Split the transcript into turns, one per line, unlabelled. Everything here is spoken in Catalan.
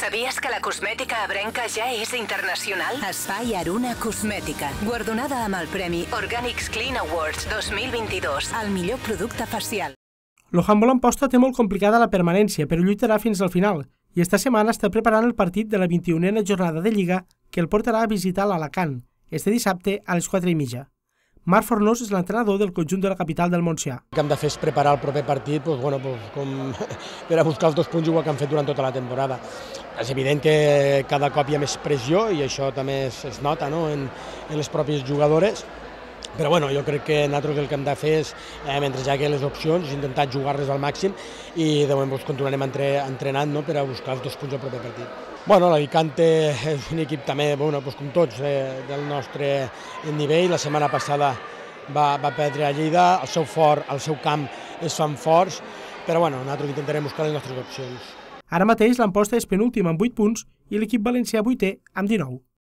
Sabies que la cosmètica ebrenca ja és internacional? Espai Aruna Cosmètica, guardonada amb el premi Organics Clean Awards 2022, el millor producte facial.
El handbol Amposta té molt complicada la permanència, però lluitarà fins al final, i esta setmana està preparant el partit de la 21a jornada de Lliga que el portarà a visitar l'Alacant, este dissabte a les 4:30. Marc Fornós és l'entrenador del conjunt de la capital del Montsià.
El que hem de fer és preparar el proper partit per a buscar els 2 punts, igual que hem fet durant tota la temporada. És evident que cada cop hi ha més pressió i això també es nota en les pròpies jugadores, però jo crec que nosaltres el que hem de fer és, mentre hi hagi les opcions, intentar jugar-les al màxim i de moment continuarem entrenant per a buscar els 2 punts al proper partit. L'Alicante és un equip també, com tots, del nostre nivell. La setmana passada va perdre a Lleida, el seu camp es fan forts, però nosaltres intentarem buscar les nostres opcions.
Ara mateix l'Amposta és penúltim amb 8 punts i l'equip valencià 8è amb 19.